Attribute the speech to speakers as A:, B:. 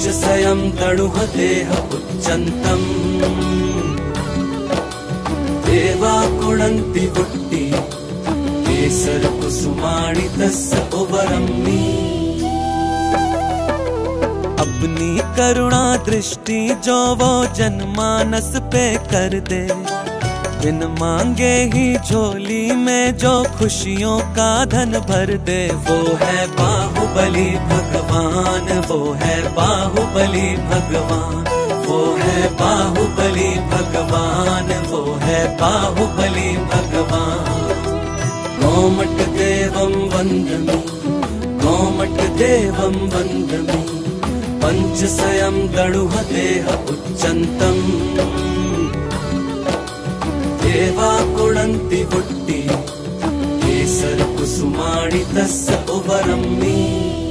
A: पञ्चसयं तणुहतेह उच्चन्तम् देवा कुणन्ति वुट्टि केसरकुसुमाणि तस्य उवरम्मि। अपनी करुणा दृष्टि जो वो जनमानस पे कर दे, बिन मांगे ही झोली में जो खुशियों का धन भर दे। वो है बाहुबली भगवान, वो है बाहुबली भगवान, वो है बाहुबली भगवान, वो है बाहुबली भगवान। गोमट देवं वन्दमि, गोमट देवं वन्दमि, पञ्चसयं तणुहतेह उच्चन्तम् देवा कुणन्ति वुट्टि केसरकुसुमाणि तस्य उवरम्मि।